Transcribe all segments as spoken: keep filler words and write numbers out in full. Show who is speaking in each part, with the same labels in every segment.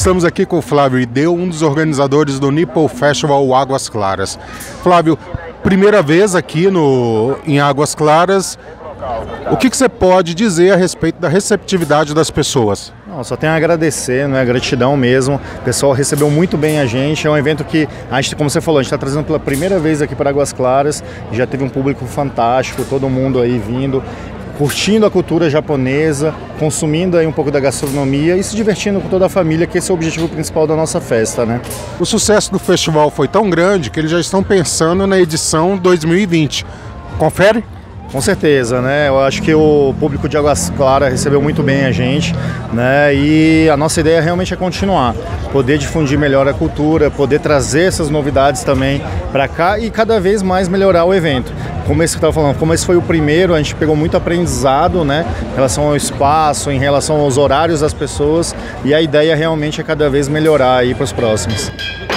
Speaker 1: Estamos aqui com o Flávio Ideu, um dos organizadores do Nipple Festival Águas Claras. Flávio, primeira vez aqui no, em Águas Claras, o que, que você pode dizer a respeito da receptividade das pessoas?
Speaker 2: Não, só tenho a agradecer, né? Gratidão mesmo. O pessoal recebeu muito bem a gente. É um evento que, a gente, como você falou, a gente está trazendo pela primeira vez aqui para Águas Claras. Já teve um público fantástico, todo mundo aí vindo, curtindo a cultura japonesa, consumindo aí um pouco da gastronomia e se divertindo com toda a família, que esse é o objetivo principal da nossa festa, né?
Speaker 1: O sucesso do festival foi tão grande que eles já estão pensando na edição dois mil e vinte. Confere?
Speaker 2: Com certeza, né? Eu acho que o público de Águas Claras recebeu muito bem a gente, né? E a nossa ideia realmente é continuar, poder difundir melhor a cultura, poder trazer essas novidades também para cá e cada vez mais melhorar o evento. Como esse que eu estava falando, como esse foi o primeiro, a gente pegou muito aprendizado, né? Em relação ao espaço, em relação aos horários das pessoas, e a ideia realmente é cada vez melhorar aí para os próximos.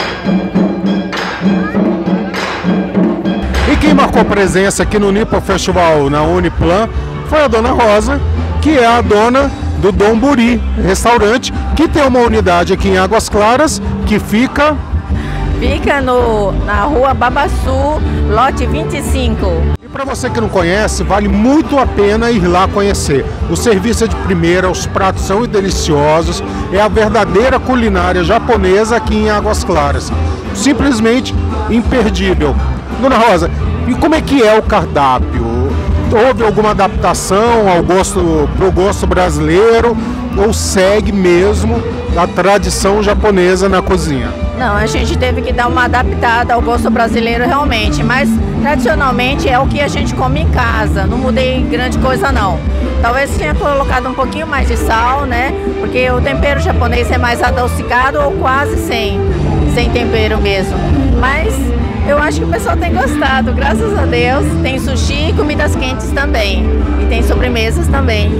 Speaker 1: E quem marcou presença aqui no Nipple Festival na Uniplan foi a Dona Rosa, que é a dona do Donburi Restaurante, que tem uma unidade aqui em Águas Claras, que fica...
Speaker 3: Fica no, na rua Babaçu, lote vinte e cinco.
Speaker 1: E para você que não conhece, vale muito a pena ir lá conhecer. O serviço é de primeira, os pratos são deliciosos, é a verdadeira culinária japonesa aqui em Águas Claras. Simplesmente imperdível. Dona Rosa, e como é que é o cardápio? Houve alguma adaptação ao gosto, pro gosto brasileiro ou segue mesmo a tradição japonesa na cozinha?
Speaker 3: Não, a gente teve que dar uma adaptada ao gosto brasileiro realmente, mas tradicionalmente é o que a gente come em casa, não mudei grande coisa não. Talvez tenha colocado um pouquinho mais de sal, né? Porque o tempero japonês é mais adocicado ou quase sem, sem tempero mesmo. Mas eu acho que o pessoal tem gostado, graças a Deus. Tem sushi e comidas quentes também. E tem sobremesas também.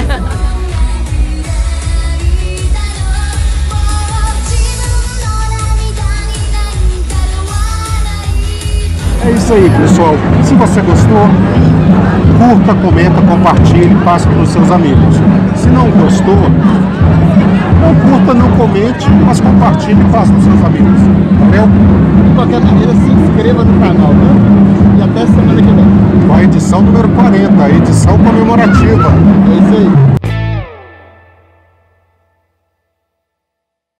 Speaker 1: É isso aí, pessoal. Se você gostou, curta, comenta, compartilhe, passe para os seus amigos. Se não gostou, não curta, não comente, mas compartilhe e passe para os seus amigos. Valeu?
Speaker 4: De qualquer maneira, se inscreva no canal, né? E até semana que vem.
Speaker 1: Com a edição número quarenta, a edição comemorativa.
Speaker 4: É isso aí.